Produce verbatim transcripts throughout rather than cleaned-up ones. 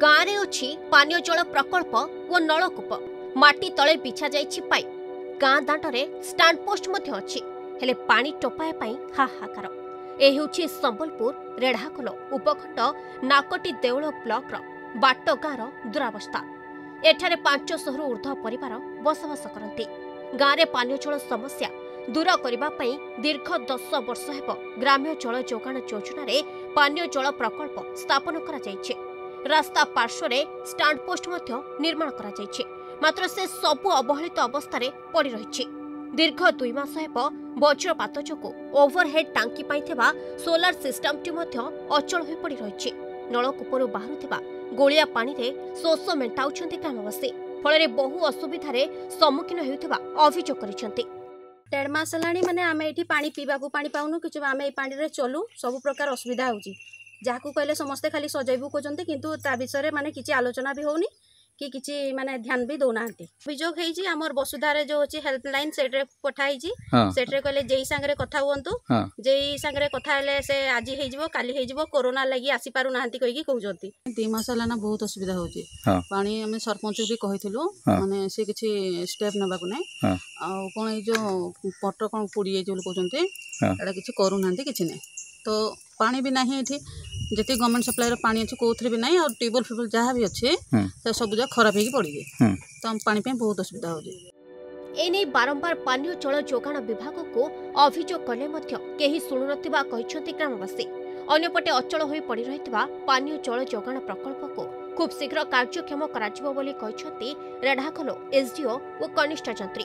गाँव में अच्छी पानीय जल प्रकल्प और नलकूप माटी तले बिछा जाइछि पाइप गाँ दांडरे स्टैंड पोस्ट मध्य अच्छी हेले पानी टोपाए पाई हाहाकार। ए हेउछि संबलपुर रेढ़ाखोल उपखंड नाकटी देउल ब्लॉक बाट गाँवर दुरावस्था। एठारे पांच शहरु ऊर्ध्व परिवार बसवास करती। गाँव में पानीय जल समस्या दूर करबा पई दीर्घ दस वर्ष हेब ग्राम्य जल जोगाण योजना रे पानीय जल प्रकल्प स्थापन करा जायछि। रास्ता पार्श्व स्टैंड पोस्ट मध्य निर्माण करा जायछि, मात्र से सबु अवहेलित अवस्था पड़ी रही। दीर्घ दुई मास हेब वज्रपात जोगु ओभरहेड टांकी पाइथिबा सोलार सिस्टमटी मध्य अचल होई पड़ी रही। नलकूपरू बाहरुथिबा गोलिया पानी रे शोष मेंटाउछन्ति ग्रामवासी, फଳରେ बहु असुविधारे सम्मुखीन हेउथिबा अभियोग करिसन्ति। डेढ़ मास हेलाणी माने आमे एठी पानी पीबाकू पानी पाउनु किछु आमे ए पानी रे चलू सब प्रकार असुविधा होउची। जाकू कहले समस्ते खाली सजैबू कहते किंतु ता विषय माने किछि आलोचना भी होउनी कि किछि माने ध्यान भी दौनांती। अभियोग हेइची हमर वसुधारे जो अछि हेल्पलाइन सेट्रे पठाइची सेट्रे कहले जेई संगरे कथा हुंतु जेई संगरे कथा हेले से आजि हेइजबो काली हेइजबो कोरोना लागि आसी पारु नाहंती कहिकी कहउजंती। दि मास हलाना बहुत असुविधा होउची। पानी हमें सरपंच भी कहिथिलु माने से किछि स्टेप नबाकू नै आ कोन ए जो पटर कोन पुड़ी ए जो कहउजंती एडा किछि करू नाहंती किछि नै। तो पानी भी नहीं एठी जति गवर्नमेंट सप्लाई रो पानी अछि कोथरे भी नहीं और टेबल फेबल जहाँ भी अच्छे तो सब जगह खराब होगी पड़ी गई। तो हम पानी पे बहुत असुविधा हो जाए। एने बारंबार पानीय जल जोगाण विभाग को अभियोग कले मध्य केही सुनु नथिबा कहिसंति ग्रामवासी। अन्यपटे अचल होई पड़ी रहितबा पानीय जल जोगाण प्रकल्प को खूब शीघ्र कार्यक्षम कराजिबो बोली कहिसंति रेढ़ाखोल एसडीओ और कनिष्ठ जंत्री।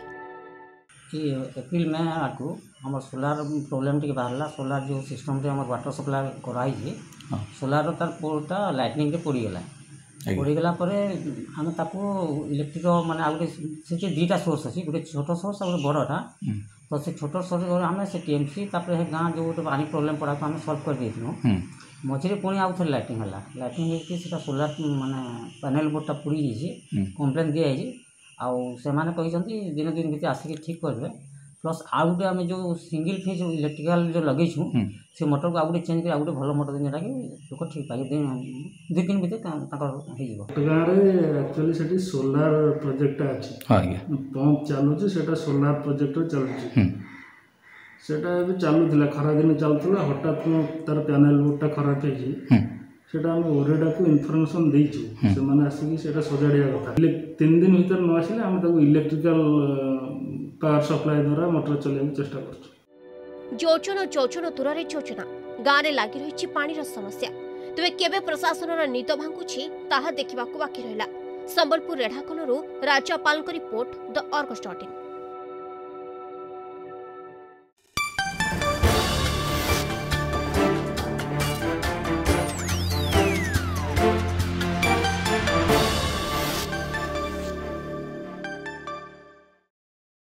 एप्रिल में आठू आम सोलार प्रोब्लेम टी बाहर सोलार जो सिस्टम रे हमर वाटर सप्लाई कराई सोलार तार पोर्टा लाइटनिंग रे पड़ीगला पड़ीगला आम ताको इलेक्ट्रिक माने आ गोटे से दुईटा सोर्स अच्छी गोटे छोट सोर्स और बड़टा। तो से छोट सोर्स आम से टीएमसी गाँ जो गोटे पानी प्रोब्लेम पड़ा आम सल्व कर देलु मझे पुणी आउ थे लाइटिंग है लाइटिंग होता सोलार माने पैनल बोर्डटा पुड़ी जाइए कम्प्लेन दिखाई आउ से दिन दिन भितर आसिक ठीक करेंगे। प्लस आउ गोटे आम जो सिंगल फेज इलेक्ट्रिकल जो लगेचु से मोटर को आउ गोटे चेंज कर आउ गोटे भल मोटर जोटा कि लोक ठीक पाए दुई दिन भितर गाँव में एक्चुअली से सोलार प्रोजेक्ट अच्छी पंप चलुची से सोलार प्रोजेक्ट चलुची सेटा चलुला खरा दिन चलुला हठात तार पैनल बोर्डटा खराब है सेटा हम ओरेडा को इनफॉरमेशन देइछु से माने आसिकी सेटा सजाड़िया कथा तीन दिन भीतर न आसिले हम ताको इलेक्ट्रिकल पावर सप्लाई द्वारा मोटर चलाइबा चेष्टा करछु। योजना योजना दूर योजना गाँव में लगी रही पानी समस्या तेज केबे प्रशासन निद भांगुछि ताहा देखिबाकू बाकी रहिला। संबलपुर रेढ़ाखोलरू Rajapal report the Argus dot in.